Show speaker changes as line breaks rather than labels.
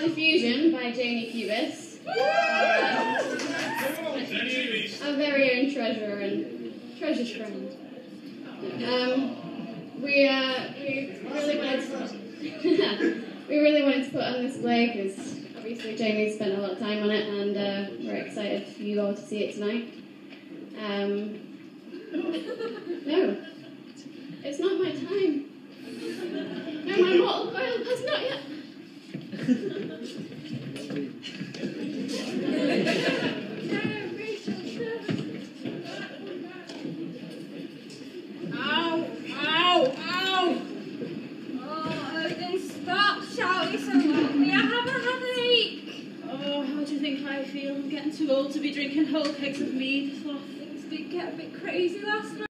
Diffusion by Janie Cubis. Our very own treasurer and treasured friend. We really wanted to we really wanted to put on this play because obviously Jamie spent a lot of time on it, and we're excited for you all to see it tonight. No, it's not my time. No, my mortal coil has not yet.
Ow! Ow! Ow! Oh, Odin, stop shouting so loudly. I have a headache.
Oh, how do you think I feel? I'm getting too old to be drinking whole kegs of mead.
Things did get a bit crazy last night.